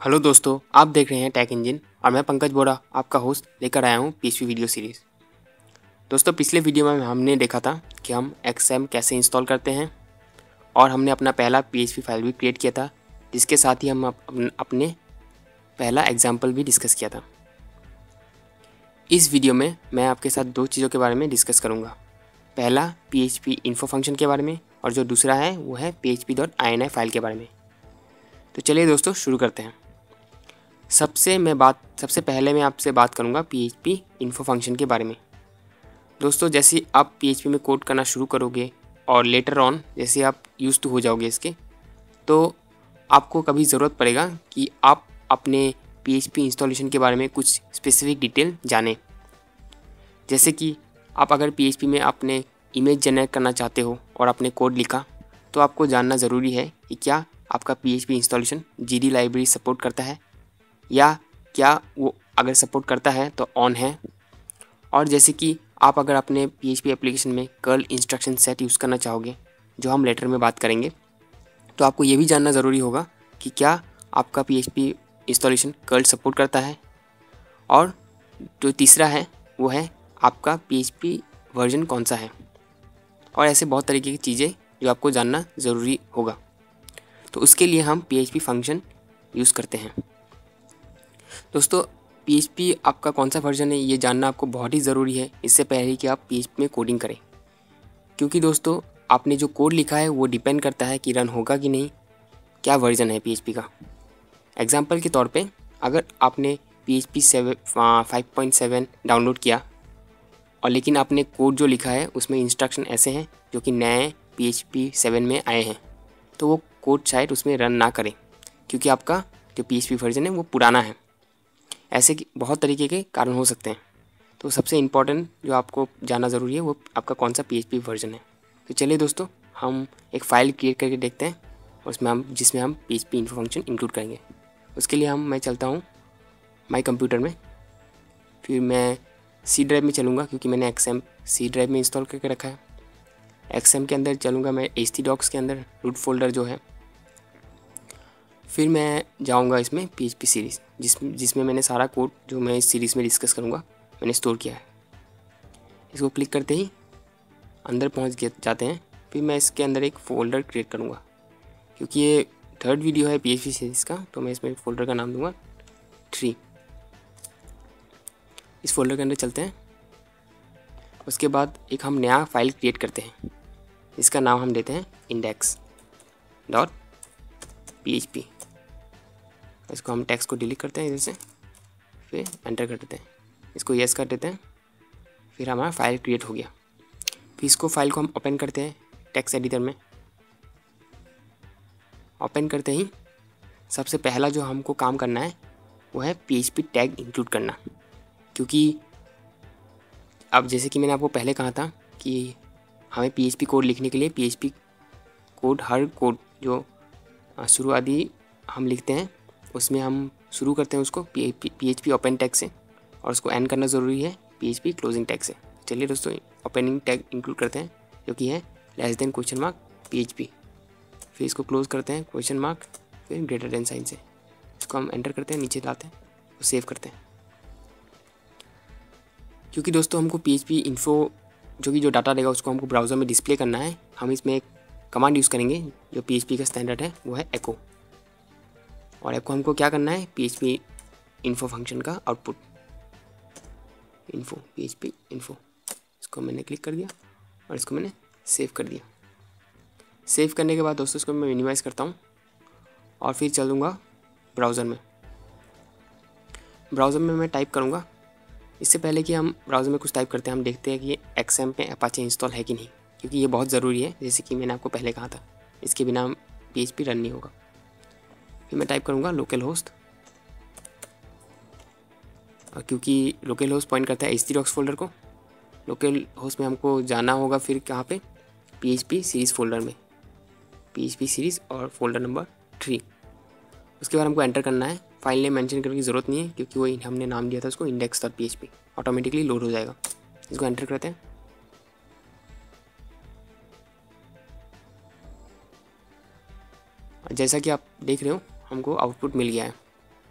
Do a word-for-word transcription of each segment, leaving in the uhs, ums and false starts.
Hello दोस्तों, आप देख रहे हैं टेक इंजन और मैं पंकज बोरा आपका होस्ट लेकर आया हूं पीएचपी वीडियो सीरीज़। दोस्तों, पिछले वीडियो में हमने देखा था कि हम एक्सएम कैसे इंस्टॉल करते हैं और हमने अपना पहला पीएचपी फाइल भी क्रिएट किया था, जिसके साथ ही हम अपने पहला एग्जाम्पल भी डिस्कस किया था। इस वीडियो में मैं आपके साथ दो चीज़ों के बारे में डिस्कस करूँगा। पहला पीएचपी इन्फो फंक्शन के बारे में और जो दूसरा है वो है php डॉट ini फाइल के बारे में। तो चलिए दोस्तों शुरू करते हैं। सबसे मैं बात सबसे पहले मैं आपसे बात करूंगा php इन्फो फंक्शन के बारे में। दोस्तों, जैसे आप php में कोड करना शुरू करोगे और लेटर ऑन जैसे आप यूज टू हो जाओगे इसके, तो आपको कभी ज़रूरत पड़ेगा कि आप अपने php इंस्टॉलेशन के बारे में कुछ स्पेसिफिक डिटेल जानें। जैसे कि आप अगर php में अपने इमेज जनरेट करना चाहते हो और आपने कोड लिखा, तो आपको जानना ज़रूरी है कि क्या आपका php installation GD library support करता है या क्या वो अगर सपोर्ट करता है तो ऑन है। और जैसे कि आप अगर अपने php एप्लीकेशन में कर्ल इंस्ट्रक्शन सेट यूज़ करना चाहोगे, जो हम लेटर में बात करेंगे, तो आपको ये भी जानना ज़रूरी होगा कि क्या आपका php इंस्टॉलेशन कर्ल सपोर्ट करता है। और जो तीसरा है वो है आपका php वर्जन कौन सा है। और ऐसे बहुत तरीके की चीज़ें जो आपको जानना ज़रूरी होगा। तो उसके लिए हम php फंक्शन यूज़ करते हैं। दोस्तों, php आपका कौन सा वर्जन है ये जानना आपको बहुत ही ज़रूरी है, इससे पहले कि आप php में कोडिंग करें। क्योंकि दोस्तों, आपने जो कोड लिखा है वो डिपेंड करता है कि रन होगा कि नहीं, क्या वर्जन है php का। एग्जांपल के तौर पे, अगर आपने php five point seven download किया और लेकिन आपने कोड जो लिखा है उसमें इंस्ट्रक्शन ऐसे हैं जो कि नए php सेवन में आए हैं, तो वो कोड शायद उसमें रन ना करें, क्योंकि आपका जो php वर्जन है वो पुराना है। ऐसे बहुत तरीके के कारण हो सकते हैं। तो सबसे इम्पॉर्टेंट जो आपको जानना ज़रूरी है वो आपका कौन सा php वर्जन है। तो चलिए दोस्तों, हम एक फ़ाइल क्रिएट करके देखते हैं और उसमें हम जिसमें हम php इन्फो फंक्शन इंक्लूड करेंगे। उसके लिए हम मैं चलता हूँ माई कंप्यूटर में, फिर मैं सी ड्राइव में चलूँगा क्योंकि मैंने एक्सएम सी ड्राइव में इंस्टॉल करके रखा है। एक्सएम के अंदर चलूँगा मैं एच टी डॉक्स के अंदर रूट फोल्डर जो है। फिर मैं जाऊंगा इसमें php सीरीज़ जिस जिसमें मैंने सारा कोड जो मैं इस सीरीज़ में डिस्कस करूंगा मैंने स्टोर किया है। इसको क्लिक करते ही अंदर पहुंच जाते हैं। फिर मैं इसके अंदर एक फ़ोल्डर क्रिएट करूंगा, क्योंकि ये थर्ड वीडियो है php सीरीज़ का, तो मैं इसमें फ़ोल्डर का नाम दूंगा थ्री। इस फोल्डर के अंदर चलते हैं। उसके बाद एक हम नया फाइल क्रिएट करते हैं, इसका नाम हम देते हैं index dot P H P. इसको हम टेक्स्ट को डिलीट करते हैं इधर से, फिर एंटर कर देते हैं, इसको यस कर देते हैं। फिर हमारा फाइल क्रिएट हो गया। फिर इसको फाइल को हम ओपन करते हैं टेक्स्ट एडिटर में। ओपन करते ही सबसे पहला जो हमको काम करना है वो है php टैग इंक्लूड करना, क्योंकि अब जैसे कि मैंने आपको पहले कहा था कि हमें php कोड लिखने के लिए php कोड हर कोड जो शुरुआती हम लिखते हैं उसमें हम शुरू करते हैं उसको php ओपन टैग से, और उसको एंड करना ज़रूरी है php क्लोजिंग टैग से। चलिए दोस्तों, ओपनिंग टैग इंक्लूड करते हैं जो कि है less than question mark php। फिर इसको क्लोज करते हैं क्वेश्चन मार्क, फिर ग्रेटर देन साइन से। इसको हम एंटर करते हैं, नीचे लाते हैं और सेव करते हैं। क्योंकि दोस्तों हमको php इन्फो जो कि जो डाटा देगा उसको हमको ब्राउज़र में डिस्प्ले करना है, हम इसमें एक कमांड यूज़ करेंगे जो php का स्टैंडर्ड है, वो है एको। और एको हमको क्या करना है, php इन्फो फंक्शन का आउटपुट इन्फो php इन्फो। इसको मैंने क्लिक कर दिया और इसको मैंने सेव कर दिया। सेव करने के बाद दोस्तों इसको मैं मिनिमाइज़ करता हूँ और फिर चलूँगा ब्राउज़र में। ब्राउज़र में मैं टाइप करूँगा। इससे पहले कि हम ब्राउज़र में कुछ टाइप करते हैं, हम देखते हैं कि ये एक्सएम पे अपाचे इंस्टॉल है कि नहीं, क्योंकि ये बहुत ज़रूरी है। जैसे कि मैंने आपको पहले कहा था, इसके बिना php रन नहीं होगा। फिर मैं टाइप करूँगा लोकल होस्ट, और क्योंकि लोकल होस्ट पॉइंट करता है एच टी डॉक्स फोल्डर को, लोकल होस्ट में हमको जाना होगा फिर कहाँ पे, php सीरीज़ फोल्डर में, php सीरीज़ और फोल्डर नंबर थ्री। उसके बाद हमको एंटर करना है। फाइल नेम मेंशन करने की ज़रूरत नहीं है, क्योंकि वो हमने नाम दिया था उसको index dot P H P, automatically load हो जाएगा। इसको एंटर करते हैं। और जैसा कि आप देख रहे हो हमको आउटपुट मिल गया है।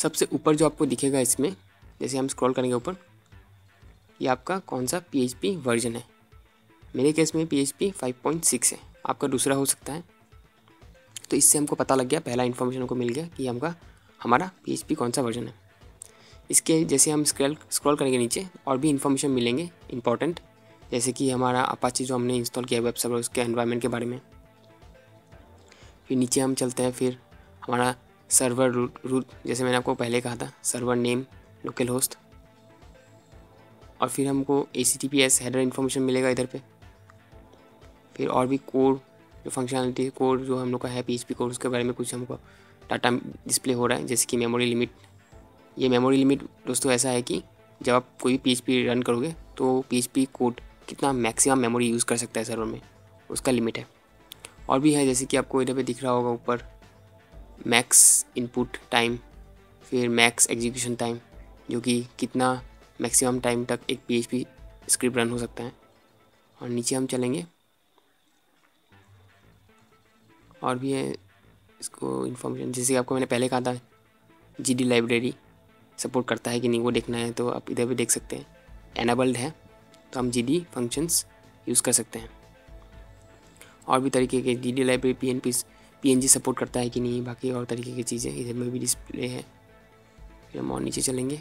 सबसे ऊपर जो आपको दिखेगा इसमें, जैसे हम स्क्रॉल करेंगे ऊपर, ये आपका कौन सा पीएचपी वर्जन है। मेरे केस में पीएचपी फाइव पॉइंट सिक्स है, आपका दूसरा हो सकता है। तो इससे हमको पता लग गया, पहला इन्फॉर्मेशन को मिल गया कि हमका हमारा पीएचपी कौन सा वर्जन है। इसके जैसे हम स्क्रॉल स्क्रॉल करेंगे नीचे और भी इन्फॉर्मेशन मिलेंगे इंपॉर्टेंट, जैसे कि हमारा अपाची जो हमने इंस्टॉल किया वेब सर्वर उसके एनवायरनमेंट के बारे में। फिर नीचे हम चलते हैं, फिर हमारा सर्वर रूट रूट जैसे मैंने आपको पहले कहा था, सर्वर नेम, लोकल होस्ट, और फिर हमको H T T P S header information मिलेगा इधर पे। फिर और भी कोड जो फंक्शनलिटी कोड जो हम लोग का है पीएचपी कोड, उसके बारे में कुछ हमको डाटा डिस्प्ले हो रहा है, जैसे कि मेमोरी लिमिट। ये मेमोरी लिमिट दोस्तों ऐसा है कि जब आप कोई भी पीएचपी रन करोगे तो पीएचपी कोड कितना मैक्सिमम मेमोरी यूज़ कर सकता है सर्वर में, उसका लिमिट है। और भी है जैसे कि आपको इधर पे दिख रहा होगा ऊपर, मैक्स इनपुट टाइम, फिर मैक्स एग्जीक्यूशन टाइम, जो कि कितना मैक्सिमम टाइम तक एक पीएचपी स्क्रिप्ट रन हो सकता है। और नीचे हम चलेंगे और भी है इसको इन्फॉर्मेशन, जैसे आपको मैंने पहले कहा था जी डी लाइब्रेरी सपोर्ट करता है कि नहीं वो देखना है, तो आप इधर भी देख सकते हैं। एनेबल्ड है तो हम जी डी फंक्शंस यूज़ कर सकते हैं। और भी तरीके के G D library P N P P N G support करता है कि नहीं, बाकी और तरीके की चीज़ें इधर में भी डिस्प्ले है। फिर हम और नीचे चलेंगे,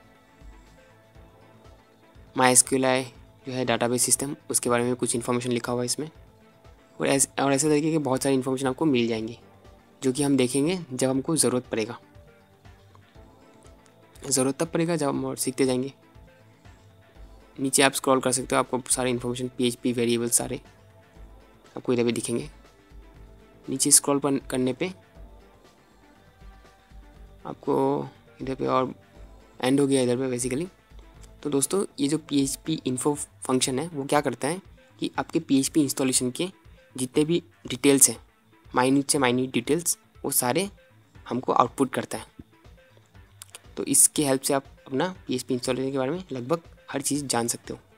my S Q L I जो है डाटाबेस सिस्टम, उसके बारे में कुछ इन्फॉर्मेशन लिखा हुआ है इसमें। और ऐसे और ऐसे तरीके के बहुत सारी इन्फॉर्मेशन आपको मिल जाएंगी, जो कि हम देखेंगे जब हमको ज़रूरत पड़ेगा। ज़रूरत तब पड़ेगा जब हम और सीखते जाएंगे। नीचे आप स्क्रॉल कर सकते हो, आपको सारे इन्फॉर्मेशन पीएचपी वेरिएबल सारे आपको इधर पे दिखेंगे। नीचे स्क्रॉल पर करने पे आपको इधर पे और एंड हो गया इधर पे बेसिकली। तो दोस्तों ये जो php info फंक्शन है वो क्या करता है कि आपके php इंस्टॉलेशन के जितने भी डिटेल्स हैं, माइन्यूट से माइन्यूट डिटेल्स, वो सारे हमको आउटपुट करता है। तो इसके हेल्प से आप अपना php इंस्टॉलेशन के बारे में लगभग हर चीज़ जान सकते हो।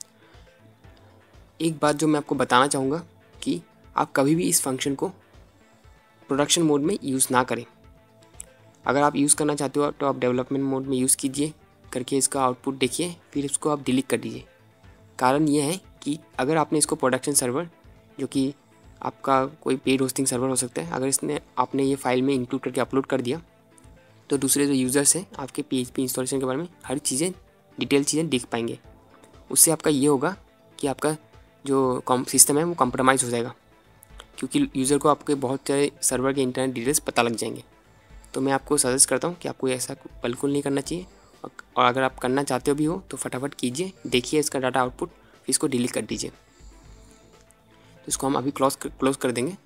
एक बात जो मैं आपको बताना चाहूँगा कि आप कभी भी इस फंक्शन को प्रोडक्शन मोड में यूज़ ना करें। अगर आप यूज़ करना चाहते हो तो आप डेवलपमेंट मोड में यूज़ कीजिए, करके इसका आउटपुट देखिए, फिर इसको आप डिलीट कर दीजिए। कारण ये है कि अगर आपने इसको प्रोडक्शन सर्वर, जो कि आपका कोई पेड होस्टिंग सर्वर हो सकता है, अगर इसने आपने ये फाइल में इंक्लूड करके अपलोड कर दिया तो दूसरे जो यूज़र्स हैं आपके पीएचपी इंस्टॉलेशन के बारे में हर चीज़ें डिटेल चीज़ें देख पाएंगे। उससे आपका ये होगा कि आपका जो कॉम सिस्टम है वो कॉम्प्रोमाइज़ हो जाएगा, क्योंकि यूज़र को आपके बहुत सारे सर्वर के इंटरनेट डिटेल्स पता लग जाएंगे। तो मैं आपको सजेस्ट करता हूँ कि आपको ऐसा बिल्कुल नहीं करना चाहिए, और अगर आप करना चाहते हो भी हो तो फटाफट कीजिए, देखिए इसका डाटा आउटपुट, फिर इसको डिलीट कर दीजिए। तो इसको हम अभी क्लोज कर, क्लोज कर देंगे।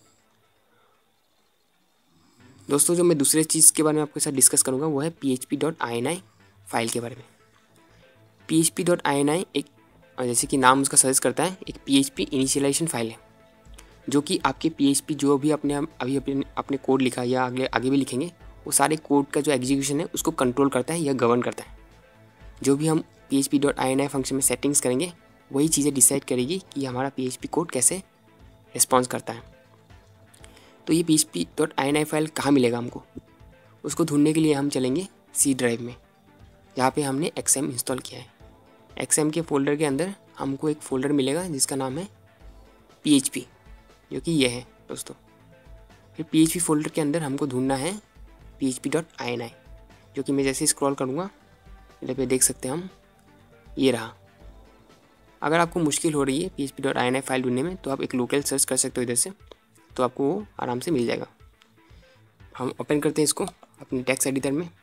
दोस्तों जो मैं दूसरे चीज़ के बारे में आपके साथ डिस्कस करूँगा वो है php.ini फाइल के बारे में। php.ini एक, जैसे कि नाम उसका सजेस्ट करता है, एक php इनिशियलाइजेशन फाइल है, जो कि आपके php जो भी अपने अभी अपने अपने कोड लिखा या आगे आगे भी लिखेंगे, वो सारे कोड का जो एग्जीक्यूशन है उसको कंट्रोल करता है या गवर्न करता है। जो भी हम php.ini फंक्शन में सेटिंग्स करेंगे वही चीज़ें डिसाइड करेगी कि हमारा php कोड कैसे रिस्पॉन्स करता है। तो ये php.ini फाइल कहाँ मिलेगा हमको, उसको ढूंढने के लिए हम चलेंगे सी ड्राइव में, जहाँ पे हमने xm इंस्टॉल किया है। xm के फोल्डर के अंदर हमको एक फ़ोल्डर मिलेगा जिसका नाम है php, जो कि ये है दोस्तों। फिर php फोल्डर के अंदर हमको ढूंढना है php.ini, जो कि मैं जैसे स्क्रॉल करूँगा इधर पे देख सकते हैं हम, ये रहा। अगर आपको मुश्किल हो रही है php.ini फाइल ढूंढने में तो आप एक लोकल सर्च कर सकते हो इधर से, तो आपको वो आराम से मिल जाएगा। हम ओपन करते हैं इसको अपने टेक्स्ट एडिटर में।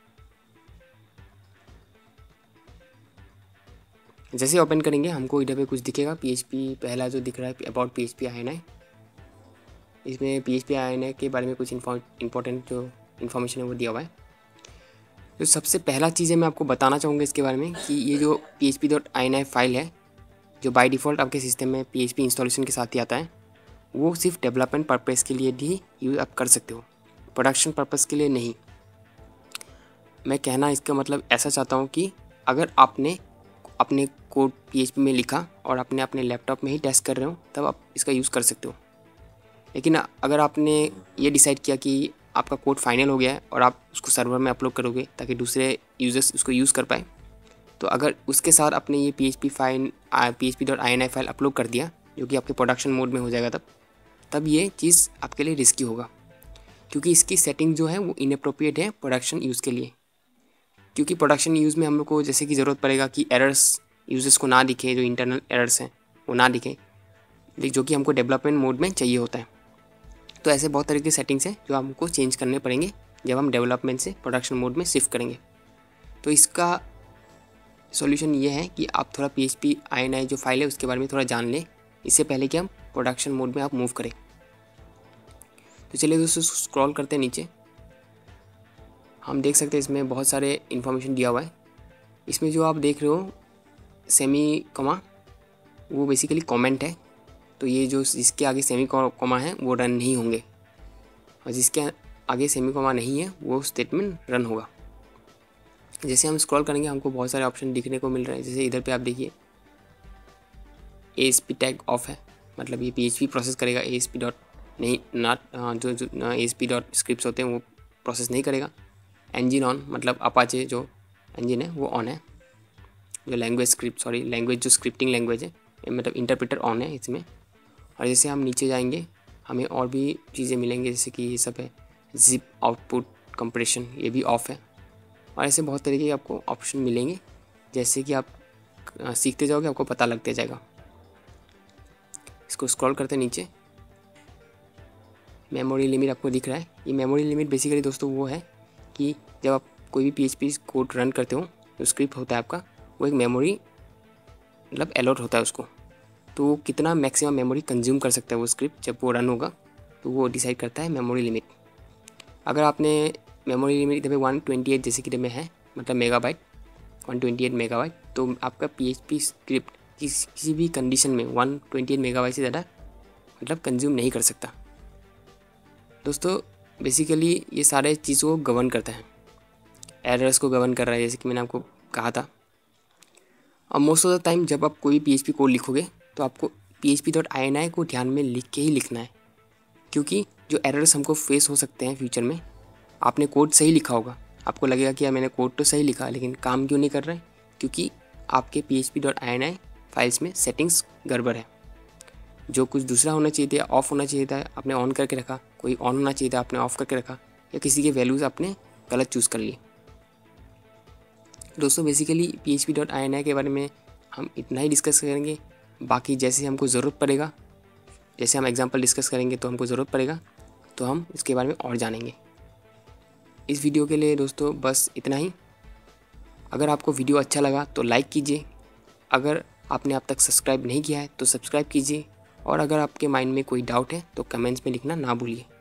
जैसे ओपन करेंगे हमको इधर पे कुछ दिखेगा, php पहला जो दिख रहा है अबाउट php.ini, इसमें php.ini के बारे में कुछ इंपॉर्टेंट जो इन्फॉर्मेशन है वो दिया हुआ है। तो सबसे पहला चीज़ है मैं आपको बताना चाहूँगा इसके बारे में कि ये जो php.ini फाइल है, जो बाय डिफ़ॉल्ट आपके सिस्टम में php इंस्टॉलेशन के साथ ही आता है, वो सिर्फ डेवलपमेंट पर्पज़ के लिए भी यूज़ आप कर सकते हो, प्रोडक्शन पर्पज़ के लिए नहीं। मैं कहना इसका मतलब ऐसा चाहता हूँ कि अगर आपने अपने कोड php में लिखा और अपने अपने लैपटॉप में ही टेस्ट कर रहे हो तब आप इसका यूज़ कर सकते हो। लेकिन अगर आपने ये डिसाइड किया कि आपका कोड फाइनल हो गया है और आप उसको सर्वर में अपलोड करोगे ताकि दूसरे यूज़र्स उसको यूज़ कर पाए, तो अगर उसके साथ आपने ये P H P file P H P dot I N I file upload कर दिया, जो कि आपके प्रोडक्शन मोड में हो जाएगा, तब तब ये चीज़ आपके लिए रिस्की होगा, क्योंकि इसकी सेटिंग जो है वो इनअप्रोप्रिएट है प्रोडक्शन यूज़ के लिए। क्योंकि प्रोडक्शन यूज़ में हम लोग को जैसे कि ज़रूरत पड़ेगा कि एरर्स यूजर्स को ना दिखे, जो इंटरनल एरर्स हैं वो ना दिखे, जो कि हमको डेवलपमेंट मोड में चाहिए होता है। तो ऐसे बहुत तरह की सेटिंग्स हैं जो हमको चेंज करने पड़ेंगे जब हम डेवलपमेंट से प्रोडक्शन मोड में शिफ्ट करेंगे। तो इसका सॉल्यूशन ये है कि आप थोड़ा P H P I N I जो फाइल है उसके बारे में थोड़ा जान लें, इससे पहले कि हम प्रोडक्शन मोड में आप मूव करें। तो चलिए दोस्तों स्क्रॉल करते हैं नीचे, हम देख सकते हैं इसमें बहुत सारे इन्फॉर्मेशन दिया हुआ है। इसमें जो आप देख रहे हो सेमी कॉमा, वो बेसिकली कमेंट है, तो ये जो जिसके आगे सेमी कॉमा है वो रन नहीं होंगे, और जिसके आगे सेमी कॉमा नहीं है वो स्टेटमेंट रन होगा। जैसे हम स्क्रॉल करेंगे हमको बहुत सारे ऑप्शन दिखने को मिल रहे हैं। जैसे इधर पे आप देखिए A S P tag off है, मतलब ये पी एच पी प्रोसेस करेगा, ए एस पी डॉट नहीं नॉट जो जो A S P dot script होते हैं वो प्रोसेस नहीं करेगा। इंजन ऑन, मतलब अपाचे जो इंजन है वो ऑन है, जो लैंग्वेज स्क्रिप्ट सॉरी लैंग्वेज जो स्क्रिप्टिंग लैंग्वेज है मतलब इंटरप्रेटर ऑन है इसमें। और जैसे हम नीचे जाएंगे हमें और भी चीज़ें मिलेंगे, जैसे कि ये सब है जिप आउटपुट कंप्रेशन, ये भी ऑफ है। और ऐसे बहुत तरीके के आपको ऑप्शन मिलेंगे, जैसे कि आप सीखते जाओगे आपको पता लगते जाएगा। इसको स्क्रॉल करते नीचे, मेमोरी लिमिट आपको दिख रहा है। ये मेमोरी लिमिट बेसिकली दोस्तों वो है कि जब आप कोई भी पीएचपी कोड रन करते हो, जो स्क्रिप्ट होता है आपका, वो एक मेमोरी मतलब अलॉट होता है उसको, तो वो कितना मैक्सिमम मेमोरी कंज्यूम कर सकता है वो स्क्रिप्ट जब वो रन होगा, तो वो डिसाइड करता है मेमोरी लिमिट। अगर आपने मेमोरी लिमिट इधर पे वन ट्वेंटी एट जैसे कि इधर में है, मतलब megabyte one twenty eight megabyte, तो आपका पीएचपी स्क्रिप्ट किस किसी भी कंडीशन में वन ट्वेंटी एट मेगाबाइट से ज़्यादा मतलब कंज्यूम नहीं कर सकता। दोस्तों बेसिकली ये सारे चीज़ों को गवर्न करता है, एरर्स को गवर्न कर रहा है, जैसे कि मैंने आपको कहा था। और मोस्ट ऑफ द टाइम जब आप कोई भी पीएचपी कोड लिखोगे तो आपको P H P dot I N I को ध्यान में लिख के ही लिखना है, क्योंकि जो एरर्स हमको फेस हो सकते हैं फ्यूचर में, आपने कोड सही लिखा होगा, आपको लगेगा कि यार मैंने कोड तो सही लिखा लेकिन काम क्यों नहीं कर रहा है, क्योंकि आपके P H P dot I N I files में सेटिंग्स गड़बड़ है। जो कुछ दूसरा होना चाहिए था, ऑफ होना चाहिए था, आपने ऑन करके रखा, कोई ऑन होना चाहिए था, आपने ऑफ करके रखा, या किसी के वैल्यूज़ आपने गलत चूज़ कर लिए। दोस्तों basically P H P dot I N I के बारे में हम इतना ही डिस्कस करेंगे। बाकी जैसे हमको ज़रूरत पड़ेगा, जैसे हम एग्जांपल डिस्कस करेंगे तो हमको ज़रूरत पड़ेगा तो हम इसके बारे में और जानेंगे। इस वीडियो के लिए दोस्तों बस इतना ही। अगर आपको वीडियो अच्छा लगा तो लाइक कीजिए, अगर आपने अब तक सब्सक्राइब नहीं किया है तो सब्सक्राइब कीजिए, और अगर आपके माइंड में कोई डाउट है तो कमेंट्स में लिखना ना भूलिए।